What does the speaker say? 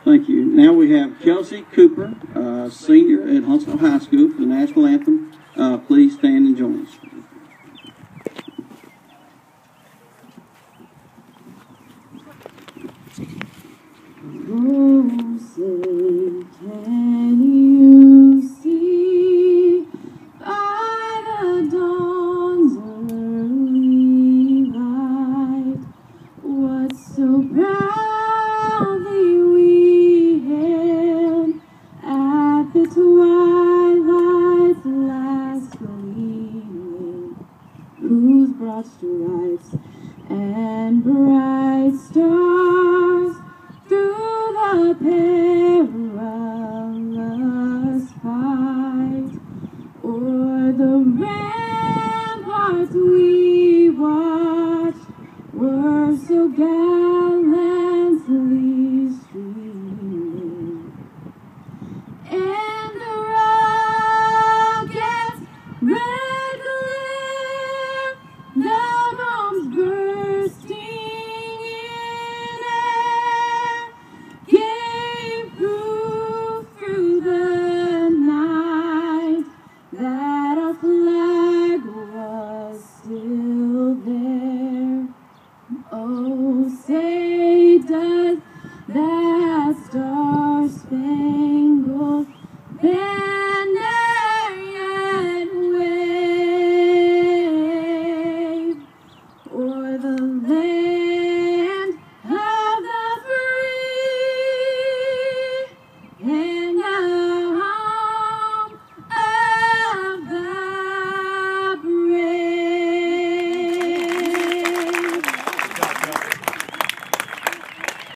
Thank you. Now we have Kelsey Cooper, senior at Huntsville High School for the National Anthem. Please stand and join us. Oh, say, can you see by the dawn's early light what so proudly we hailed at the twilight's last gleaming, whose broad stripes and bright stars through the perilous fight o'er the ramparts we watched were so gallantly streaming, and the rocket's red glare, the bombs bursting in air, gave proof through the night that our flag was still there. Oh, say does